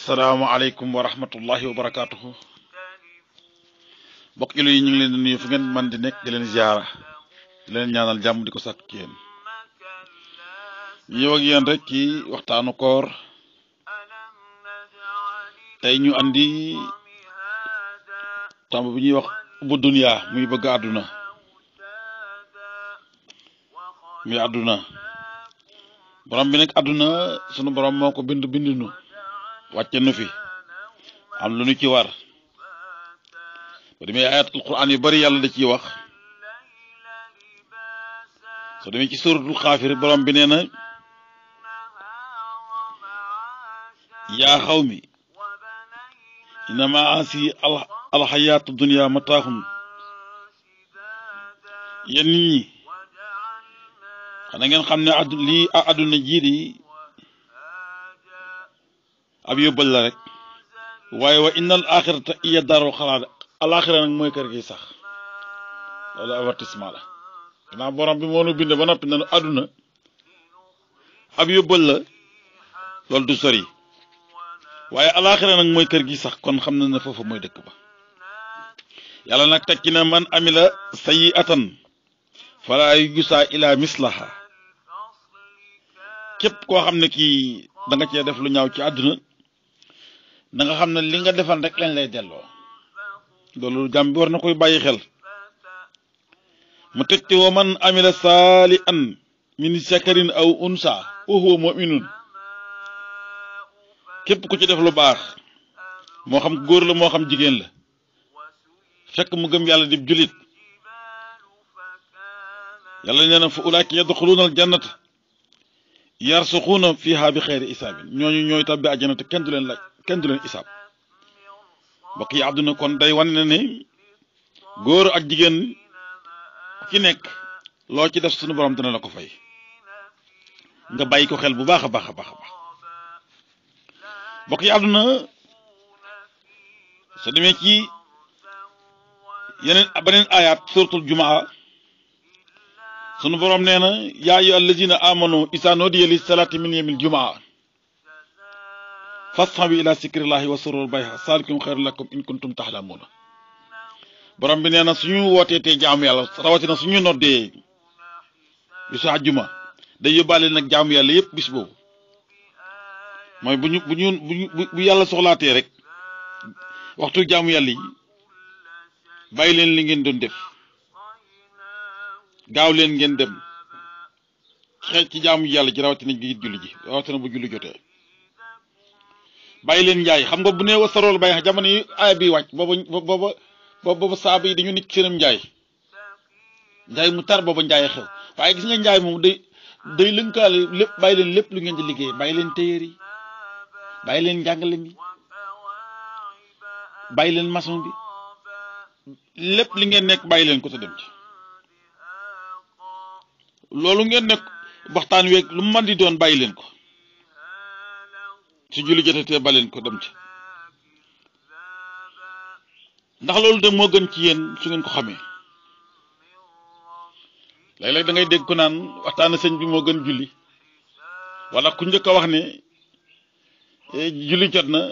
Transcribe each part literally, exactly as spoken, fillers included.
asalaamaaleykum wa rahmatullahi wa barakaatuhu mbokk yi ñu ngi leen di nuyu fu ngeen man di nekk di leen ziara di leen ñaanal jàmm di ko sàkk ci yéen ñu ñëw ak yéen rek ci waxtaanu koor tey ñu andi tomb bi ñuy wax bu dunya muy bëgg àdduna muy àdduna borom bi nag àdduna sunu borom moo ko bind bindinu wàcce nu fi am lu nu ci war soo demee ayatul quran yu bari yàlla da ciy wax soo demee ci suratul xaafir borom bi nee na yaa xawmi innama asi alxayaatu dunya mataahun yéen nit ñi xanaa ngeen xam ne addu lii àdduna jii di ab yóbbal la rek waaye wa innal axirata iya daarul xalaad alaxira nag mooy kër gi sax loolu avertissement la gannaaw borom bi moo nu bind ba noppi nanu àdduna ab yóbbal la loolu du sori waaye alaxira nag mooy kër gi sax kon xam na ne foofu mooy dëkk ba yàlla nag tekki na man amila sayyi'atan falaa yujzaa ilaa mislaha képp koo xam ne kii da nga cee def lu ñaaw ci àdduna da nga xam ne li nga defan rek lañ lay delloo loolu jàmm bi war na koy bàyyi xel mu teg ci wa man amila saalihan min zakarin aw unsa wa huwa mu'minun képp ku ci def lu baax moo xam góor la moo xam jigéen la fekk mu gëm yàlla di julit yàlla nee na fa ulaa'ika yadxuluuna al jannata yarsuquuna fiha bi xeyri isaabin ñooñu ñooy tabbi àjjana te kenn du leen laaj kenn du leen isaab mbokk yi àdduna kon day wane na ne góor ak jigéen ki nekk loo ci def suñu borom dina la ko fay nga bàyyi ko xel bu baax a baax a baax a baax mbokk yi àdduna soo demee ci yeneen beneen ayaat suratul jumaa sunu borom nee na yaa ayyuha allazina amanu isa nudiya lis salati min yawmil jumaa fashabu ila zikrillahi wa surul bayha salikum xayrun lakum in kuntum taxlamuuna borom bi nee na suñu wootee te jaamu yàlla rawatina suñu noddee bisu àjjuma day yóbbaale nag jaamu yàlla yëpp bis boobu mooy bu ñu bu ñu bu yàlla soxlaatee rek waxtu jaamu yàlla yi bàyyi leen li ngeen doon def gaaw leen ngeen dem xel ci jaamu yàlla ji rawatina gi julli ji rawatina bu julli jotee bàyyi leen njaay xam nga bu nee wasarool bay jamono yi aaya bi wàcc booba booba booba saaba yi dañu nit seenam njaay njaay mu tar booba njaay xew waaye gis nga njaay moom day day lënkaale lépp bàyyi leen lépp lu ngeen di liggéey bàyyi leen téyeer yi bàyyi leen njàngale mi bàyyi leen maçon bi lépp li ngeen nekk bàyyi leen ko te dem ci loolu ngeen nekk waxtaan weeg lu mu mën di doon bàyyi leen ko su julli jotatee ba leen ko dem ci ndax loolu de moo gën ci yéen su ngeen ko xamee léeg-léeg da ngay dégg ko naan waxtaan sëñ bi moo gën julli wala ku njëkk a wax ne julli jot na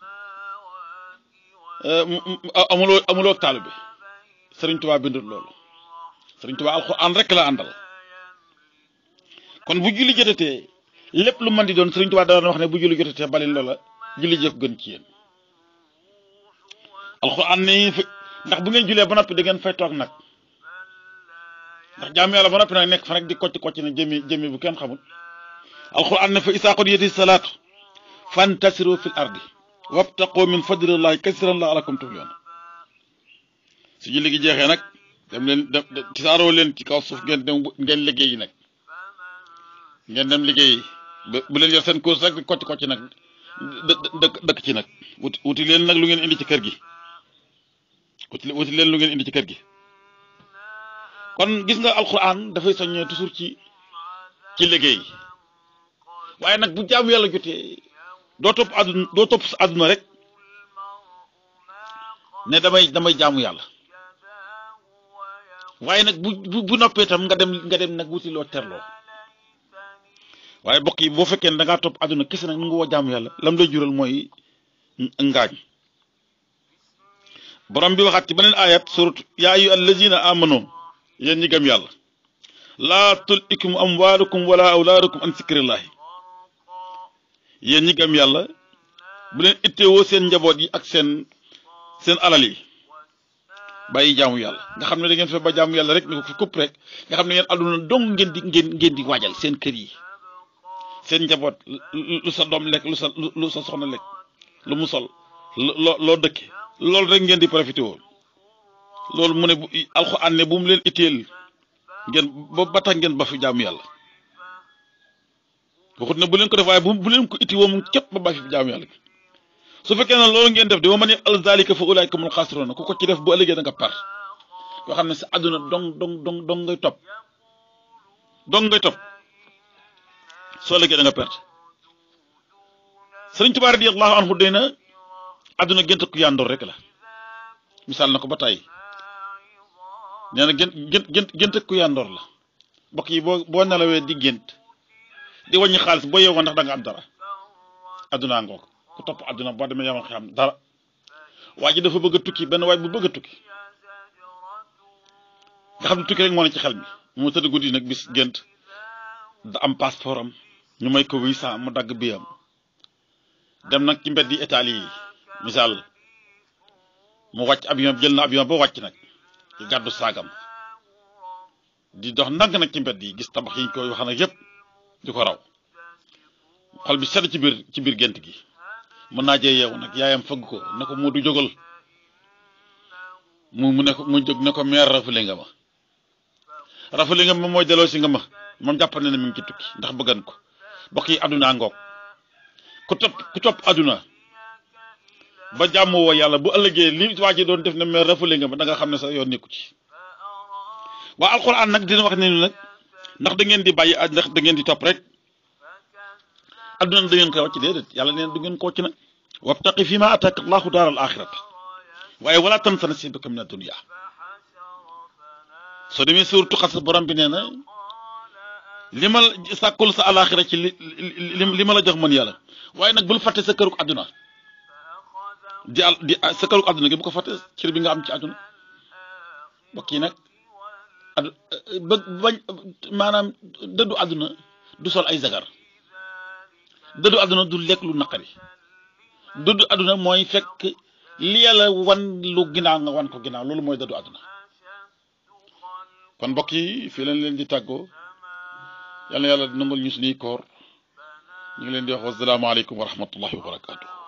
amuloo amuloo taalibe Sëriñ Tuubaa bindul loolu Sëriñ Tuubaa alxuraan rek la àndal kon bu julli jotatee lépp lu mën di doon Sëriñ Tuubaa daan wax ne bu julli jotatee baleen loola julli jëf gën ci yéen alxuraan ne ndax bu ngeen jullee ba noppi da ngeen fay toog nag ndax jaam yàlla ba noppi nag nekk fa rek di kocc kocc na jëmi jëmi bu kenn xamul alxuraan ne fa izaa qudiyati salaatu fantasiru fil ardi wabtaqu min fadlillahi kasiran la'allakum tuflihun su julli gi jeexee nag dem leen dem tisaaroo leen ci kaw suuf ngeen dem ngeen liggéeyi nag ngeen dem liggéey bu leen yor seen course rek di kocc kocc nag dëkk dëkk ci nag wuti wuti leen nag lu ngeen indi ci kër gi wuti wuti leen lu ngeen indi ci kër gi kon gis nga alxuraan dafay soññee toujours ci ci liggéey waaye nag bu jaamu yàlla jotee doo topp àdduna doo topp sa àdduna rek ne damay damay jaamu yàlla waaye nag bu bu noppee tam nga dem nga dem nag wuti loo terloo waaye bokk yi boo fekkee ne da ngaa topp àdduna kese nag nu nga woo jaamu yàlla lam lay jural mooy ngaañ borom bi waxaat ci beneen ayat surat yaa ayyuha allazina amanu yéen ñi gëm yàlla laa tul'ikum amwaalukum wala awlaadukum an zikrillahi yéen ñi gëm yàlla bu leen itteewoo seen njaboot yi ak seen seen alal yi bàyyi jaamu yàlla nga xam ne da ngeen fe ba jaamu yàlla rek ni ko fi kupp rek nga xam ne ngeen àdduna dong ngeen di ngeen ngeen di waajal seen kër yi seen njaboot lu sa doom lekk lu sa lu sa soxna lekk lu mu sol loo loo dëkke loolu rek ngeen di profité woon loolu mu ne bu alxuraan ne bu mu leen itteel ngeen ba ba tax ngeen ba fi jaamu yàlla waxut ne bu leen ko def waaye bu bu leen ko itti woo mu képp ba ba fi jaamu yàlla su fekkee ne loolu ngeen def de wa man yaf'al zaalika fa ulaa'ika humul xaasiruun ku ko ci def bu ëllëgee da nga par yoo xam ne sa àdduna dong dong dong dong ngay topp dong ngay topp soo ëllëgee da nga perte Sëriñ Tuubaa radiyallaahu anhu dee na àdduna gént ku yandoor rek la misaal na ko ba tey nee na gént gént gént gént ku yandoor la mbokk yi boo boo nelawee di gént di wàññi xaalis boo yeewoo ndax da nga am dara àdduna ngoog ku topp àdduna boo demee yamal xam dara waa ji dafa bëgg a tukki benn waay bu bëgg a tukki nga xam ne tukki rek moo ne ci xel mi mu tëdd guddi nag bis gént da am passeport am ñu may ko huit cent mu dagg biyam dem nag ci mbedd yi Italie yi misaal mu wàcc avion jël na avion ba wàcc nag ci gàddu saagam di dox ndànk nag ci mbedd yi gis tabax yi ñu koy wax nag yëpp di ko raw xol bi sedd ci biir ci biir gént gi mën naa jee yeewu nag yaayam fëgg ko ne ko moo du jógal mu mu ne ko mu jóg ne ko meer rafale nga ma rafale nga ma mooy delloo si nga ma moom jàpp na ne mi ngi ci tukki ndax bëggan ko bokk yi àdduna ngoog ku topp ku topp àdduna ba jàmm woo yàlla bu ëllëgee li waa ji doon def ne meer rafale nga ma da nga xam ne sax yoon nekku ci waa alxuraan nag dina wax ne nag ndax da ngeen di bàyyi ndax da ngeen di topp rek adduna da ngeen koy wàcc déedéet yàlla neen du ngeen ko wàcc nag wabtaqi fi ma ataka allahu daar al axirata waaye wala tansa nasibaka min addunya soo demee suuratu Xasas borom bi nee na li ma sàkkul sa alaxira ci li li ma la jox man yàlla waaye nag bul fàtte sa këruk adduna di al di sa këruk adduna gi bu ko fàtte cër bi nga am ci adduna mbokk yi nag ad ba bañ maanaam dëddu adduna du sol ay zagar dëddu àdduna du lekk lu naqari dëddu àdduna mooy fekk li yàlla wan lu ginnaaw nga wan ko ginnaaw loolu mooy dëddu àdduna kon mbokk yi fii leen leen di tàggoo yal na yàlla nangul ñu suñuy koor ñu ngi leen di wax wasalaamaaleykum wa rahmatullahi wa barakaatu.